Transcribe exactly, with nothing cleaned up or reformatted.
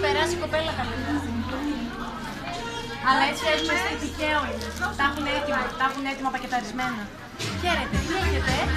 περάσει η κοπέλα καλύτερα. Αλλά έτσι έτοιμο είστε τυχαίο είναι. Τα έχουν έτοιμα, τα έχουν έτοιμα πακεταρισμένα. Χαίρετε, τι έχετε?